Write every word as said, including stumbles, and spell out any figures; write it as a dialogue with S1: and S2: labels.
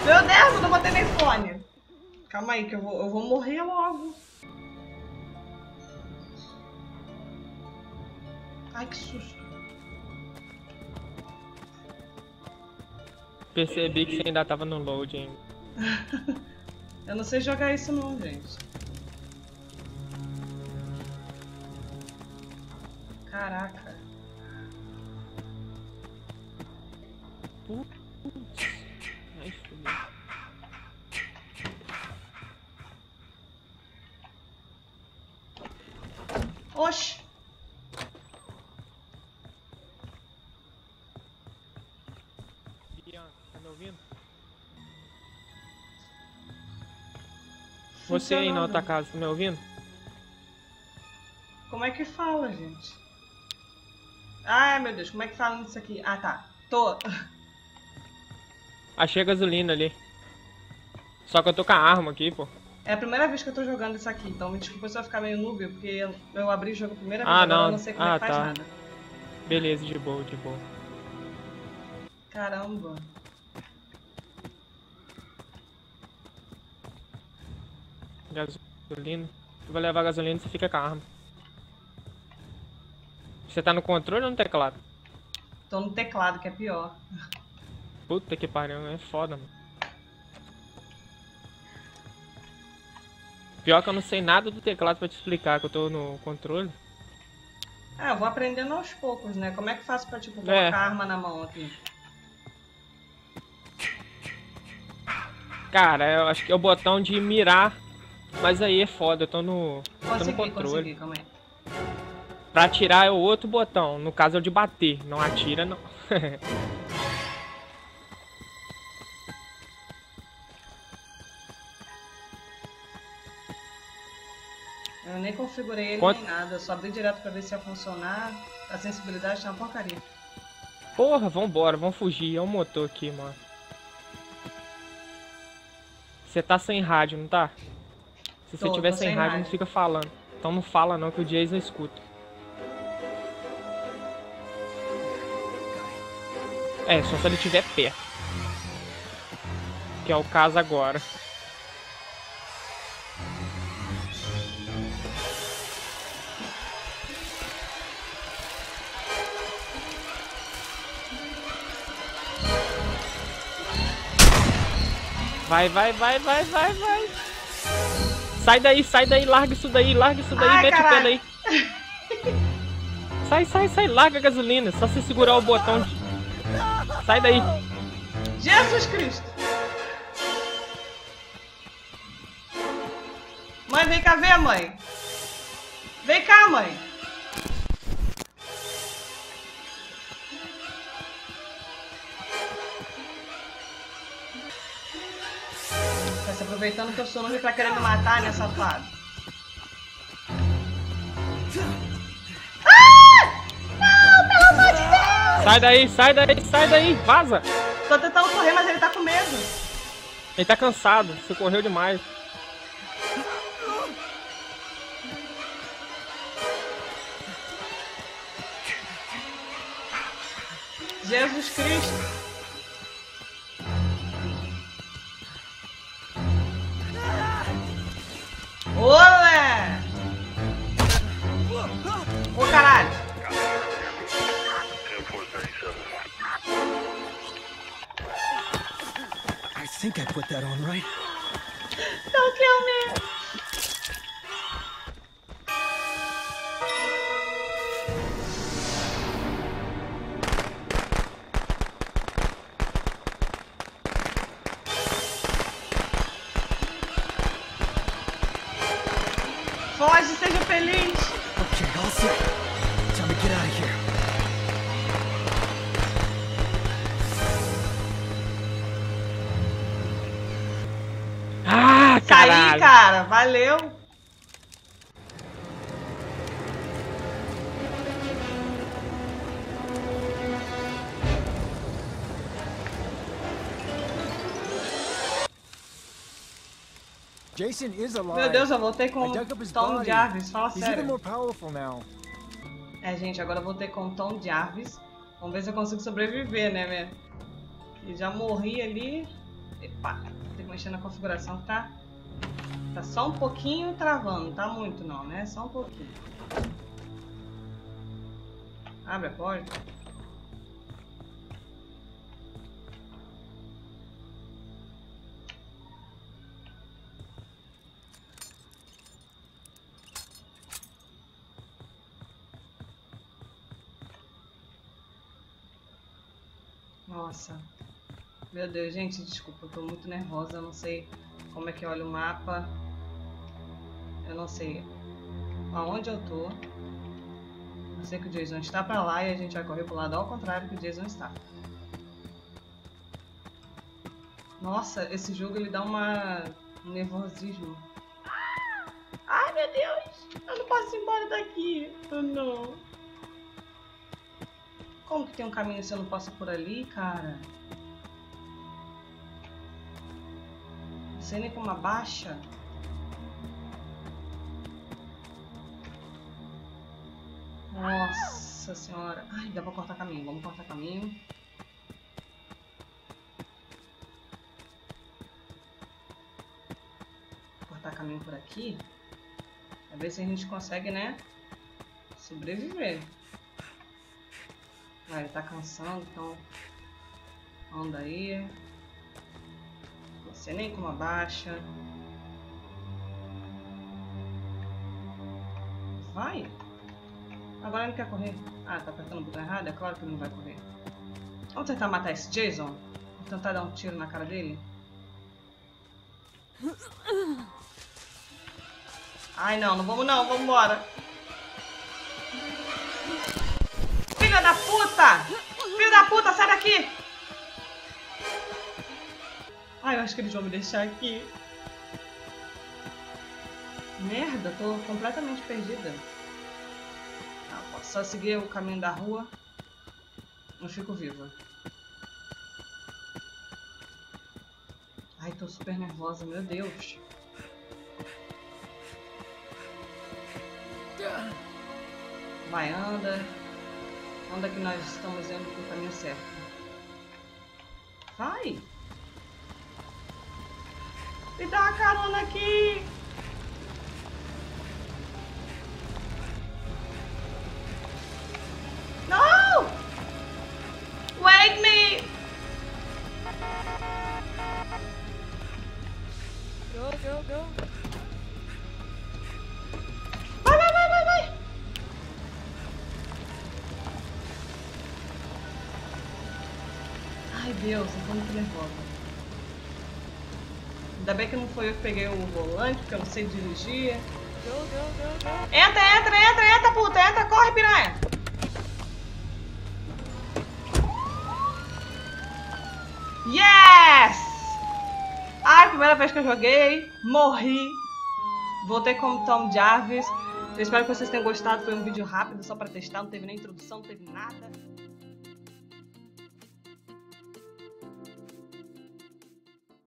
S1: Meu Deus, eu não botei nem fone. Calma aí que eu vou, eu vou morrer logo. Ai, que susto.
S2: Percebi que você ainda tava no loading.
S1: Eu não sei jogar isso não, gente. Caraca.
S2: Ai, fudeu.
S1: Oxi.
S2: Bianca, tá me ouvindo? Você aí na outra casa, tá me ouvindo?
S1: Como é que fala, gente? Ai, meu Deus, como é que fala nisso aqui? Ah, tá. Tô.
S2: Achei a gasolina ali. Só que eu tô com a arma aqui, pô.
S1: É a primeira vez que eu tô jogando isso aqui, então me desculpa se eu ficar meio noob, porque eu, eu abri o jogo a primeira vez,
S2: Ah,
S1: agora
S2: não.
S1: eu não sei como
S2: Ah,
S1: é que faz
S2: tá.
S1: nada.
S2: Beleza, de boa, de boa.
S1: Caramba.
S2: Gasolina. Tu vai levar gasolina e você fica com a arma. Você tá no controle ou no teclado?
S1: Tô no teclado, que é pior.
S2: Puta que pariu, é foda, mano. Pior que eu não sei nada do teclado pra te explicar, que eu tô no controle.
S1: É, eu vou aprendendo aos poucos, né? Como é que faço pra, tipo, colocar
S2: É.
S1: a arma na mão aqui?
S2: Cara, eu acho que é o botão de mirar. Mas aí é foda, eu tô no, eu tô no
S1: Consegui,
S2: controle.
S1: consegui, calma aí.
S2: Pra atirar é o outro botão, no caso é o de bater, não atira não.
S1: Eu nem configurei ele
S2: Quanto...
S1: nem nada, eu só abri direto pra ver se ia funcionar. A sensibilidade tá uma porcaria.
S2: Porra, vambora, vamos fugir, é um motor aqui, mano. Você tá sem rádio, não tá? Se
S1: Tô,
S2: você tiver
S1: tô
S2: sem
S1: sem
S2: rádio,
S1: rádio.
S2: não fica falando. Então não fala não, que o Jason escuta. É, só se ele estiver perto. Que é o caso agora. Vai, vai, vai, vai, vai, vai. Sai daí, sai daí, larga isso daí, larga isso daí,
S1: Ai,
S2: mete
S1: caralho.
S2: o pé daí. Sai, sai, sai, larga a gasolina, só se segurar o botão de... Sai daí.
S1: Jesus Cristo! Mãe, vem cá ver, mãe. Vem cá, mãe. Tá se aproveitando que eu sou novo pra querer me matar, né, safado? Ah! Não, pelo amor de Deus!
S2: Sai daí, sai daí, sai daí, vaza.
S1: Tô tentando correr, mas ele tá com medo.
S2: Ele tá cansado, você correu demais.
S1: Jesus Cristo. Olé! Ô, caralho!
S3: I think I put that on right.
S1: Don't kill me! Foge, seja feliz!
S3: Okay, all set. Time to get out of here.
S2: Ah,
S1: Saí,
S2: caralho.
S1: cara! Valeu!
S3: Jason is alive.
S1: Meu Deus, eu voltei com
S3: I dug up his
S1: Tom
S3: body.
S1: Jarvis, fala
S3: He's even
S1: sério.
S3: more powerful now.
S1: É, gente, agora eu voltei com Tom Jarvis. Vamos ver se eu consigo sobreviver, né, velho? E já morri ali. Epa, tem que mexer na configuração que tá... Tá só um pouquinho travando, não tá muito não, né? Só um pouquinho. Abre a porta. Nossa. Meu Deus, gente, desculpa, eu tô muito nervosa, eu não sei como é que olha o mapa. Eu não sei aonde eu tô. Eu sei que o Jason está pra lá e a gente vai correr pro lado ao contrário que o Jason está. Nossa, esse jogo ele dá uma... um nervosismo. Ai, meu Deus! Eu não posso ir embora daqui. Oh, não. Como que tem um caminho se eu não posso ir por ali, cara? Não sei nem como abaixa. Nossa senhora. Ai, dá pra cortar caminho. Vamos cortar caminho. Cortar caminho por aqui. A ver se a gente consegue, né? Sobreviver. Ah, ele tá cansando, então... Anda aí. Não sei nem como abaixa. Vai! Agora ele não quer correr. Ah, tá apertando o botão errado? É claro que ele não vai correr. Vamos tentar matar esse Jason? Vamos tentar dar um tiro na cara dele? Ai, não, não vamos não, vamos embora. Filha da puta! Filha da puta, sai daqui! Ai, eu acho que eles vão me deixar aqui. Merda, tô completamente perdida. Ah, posso só seguir o caminho da rua. Não fico viva. Ai, tô super nervosa, meu Deus. Vai, anda. Anda que nós estamos indo pro caminho certo. Vai! Me dá uma carona aqui! Não! Wake me!
S4: Go, go, go.
S1: Vai, vai, vai, vai, vai! Ai, Deus, eu tô muito nervosa. Ainda bem que não foi eu que peguei o volante, porque eu não sei dirigir.
S4: Go, go, go, go.
S1: Entra, entra, entra, entra, puta! Entra, corre, piranha! Yes! Ai, primeira vez que eu joguei, morri. Voltei como Tom Jarvis. Eu espero que vocês tenham gostado. Foi um vídeo rápido, só pra testar. Não teve nem introdução, não teve nada.